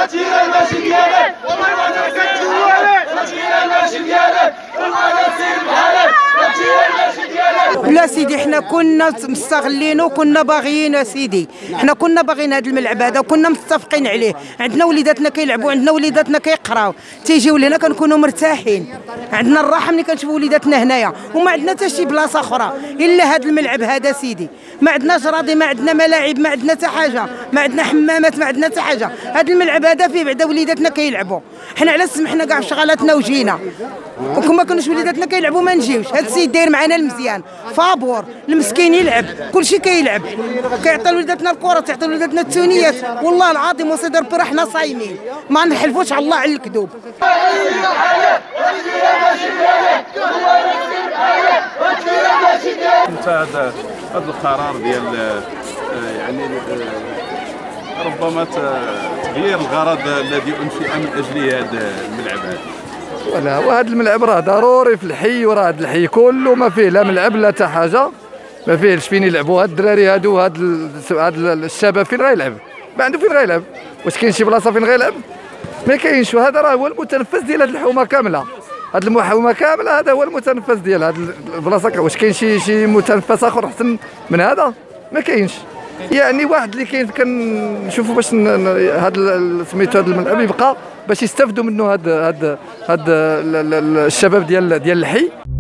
غتجينا الماشي ديالك والله ما غتجينا الماشي ديالك والله غتسير بحالك غتجينا الماشي ديالك. لا سيدي حنا كنا مستغلين وكنا باغيين سيدي، حنا كنا باغيين هذا الملعب هذا وكنا متفقين عليه، عندنا وليداتنا كيلعبوا، عندنا وليداتنا كيقراو، تيجيو لهنا كنكونوا مرتاحين، عندنا الراحه ملي كنشوفوا وليداتنا هنايا وما عندنا حتى شي بلاصه اخرى الا هذا الملعب هذا سيدي. ما عندناش راضي، ما عندنا ملاعب، ما عندنا حتى حاجه، ما عندنا حمامات، ما عندنا حتى حاجه. هذا الملعب هذا فيه بعدا وليداتنا كيلعبوا، حنا على سمحنا كاع في شغالاتنا وجينا، وكون ما كانوش وليداتنا كيلعبوا ما نجيوش. هذا السيد داير معنا المزيان فابور، المسكين يلعب كلشي كيلعب، كيعطي لوليداتنا الكره، تعطي لوليداتنا التونيات، والله العظيم وسيدي ربي راه حنا صايمين ما نحلفوش على الله على الكذوب. انت هذا القرار ديال يعني ربما تغيير الغرض الذي انشئ من اجل هذا الملعب هذا. ولا وهذا الملعب راه ضروري في الحي، وراه هذا الحي كله ما فيه لا ملعب لا حتى حاجه، ما فيهش فين يلعبوا هاد الدراري هادو، هاد الشباب فين غيلعب؟ ما عنده فين غيلعب؟ واش كاين شي بلاصه فين غيلعب؟ ما كاينش. وهذا راه هو المتنفس ديال هاد الحومه كامله، هاد الحومه كامله هذا هو المتنفس ديال هاد البلاصه. واش كاين شي متنفس اخر احسن من هذا؟ ما كاينش. يعني واحد اللي كاين كنشوفوا باش هاد سميتو هاد الملعب يبقى باش يستافدوا منه هاد الشباب ديال الحي.